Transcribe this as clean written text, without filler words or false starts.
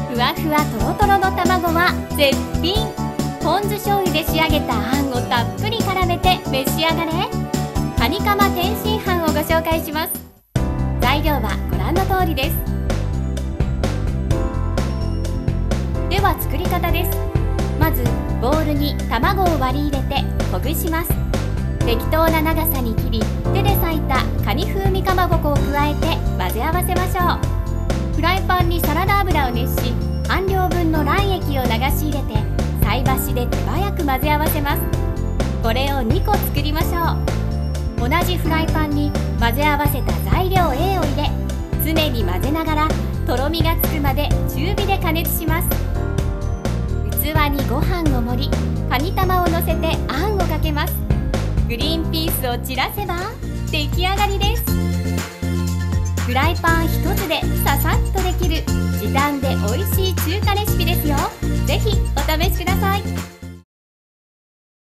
ふわふわとろとろの卵は絶品。ポン酢醤油で仕上げたあんをたっぷり絡めて召し上がれ。カニカマ天津飯をご紹介します。材料はご覧の通りです。では作り方です。まずボウルに卵を割り入れてほぐします。適当な長さに切り、手で裂いたカニ風味かまぼこを加えて混ぜ合わせましょう。フライパンにサラダ油を熱し、半量分の卵液を流し入れて菜箸で手早く混ぜ合わせます。これを2個作りましょう。同じフライパンに混ぜ合わせた材料 A を入れ、常に混ぜながらとろみがつくまで中火で加熱します。器にご飯を盛り、カニ玉をのせてあんをかけます。グリーンピースを散らせば出来上がりです。フライパン一つでささっとできる時短で美味しい中華レシピですよ。ぜひお試しください。